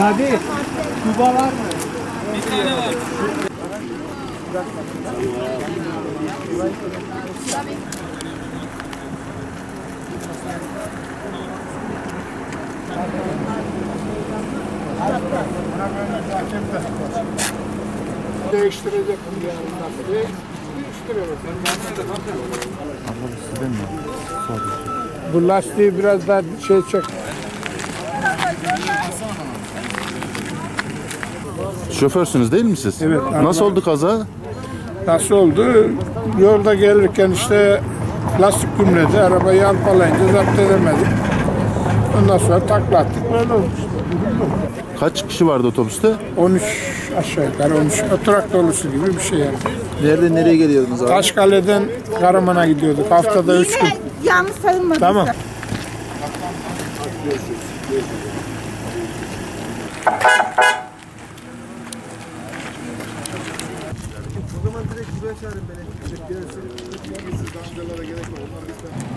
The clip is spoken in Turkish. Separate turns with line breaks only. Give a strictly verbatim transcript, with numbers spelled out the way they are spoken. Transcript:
Kadir, Tuba var mı?
Bir tane var.
Değiştirecek bu yanında. Değiştiriyoruz. Bu lastiği biraz daha şey çek.
Şoförsünüz değil mi siz?
Evet.
Nasıl oldu kaza?
Nasıl oldu? Yolda gelirken işte lastik gümledi. Arabayı alpalayınca zapt edemedik. Ondan sonra takla attık. Böyle oldu.
Kaç kişi vardı otobüste?
on üç aşağı yukarı on üç. Oturak dolusu gibi bir şey yani.
Nereden nereye geliyordunuz abi?
Taşkale'den Karaman'a gidiyorduk. Haftada üç gün.
Yanlış sayılmadı.
Tamam.
O zaman direkt buraya çağırın beni. Gelsin. Siz daha öncelere gerek yok. Onlar bizden.